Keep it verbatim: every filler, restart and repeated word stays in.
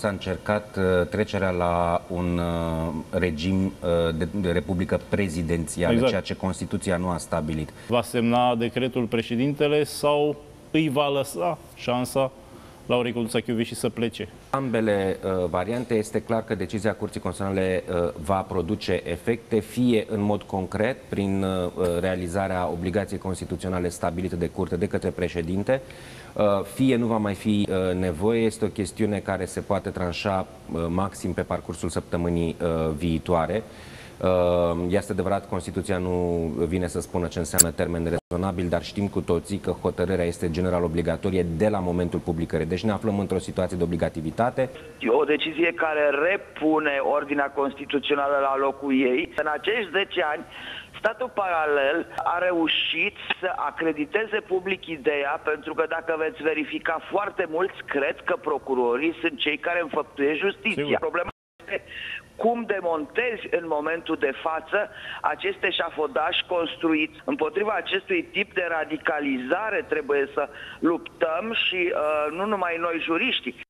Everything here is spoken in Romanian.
s-a încercat trecerea la un regim de, de republică prezidențială, exact. Ceea ce Constituția nu a stabilit. Va semna decretul președintele sau îi va lăsa șansa Laurei Codruța-Kövesi să plece? Ambele uh, variante, este clar că decizia Curții Constituționale uh, va produce efecte, fie în mod concret, prin uh, realizarea obligației constituționale stabilite de Curte de către președinte, uh, fie nu va mai fi uh, nevoie. Este o chestiune care se poate tranșa uh, maxim pe parcursul săptămânii uh, viitoare. Este adevărat, Constituția nu vine să spună ce înseamnă termen rezonabil, dar știm cu toții că hotărârea este general obligatorie de la momentul publicării. Deci ne aflăm într-o situație de obligativitate. O decizie care repune ordinea constituțională la locul ei. În acești zece ani, statul paralel a reușit să acrediteze public ideea, pentru că dacă veți verifica, foarte mulți cred că procurorii sunt cei care înfăptuie justiția. Sigur. Problema este cum demontezi în momentul de față acest eșafodaj construit. Împotriva acestui tip de radicalizare trebuie să luptăm și uh, nu numai noi juriștii.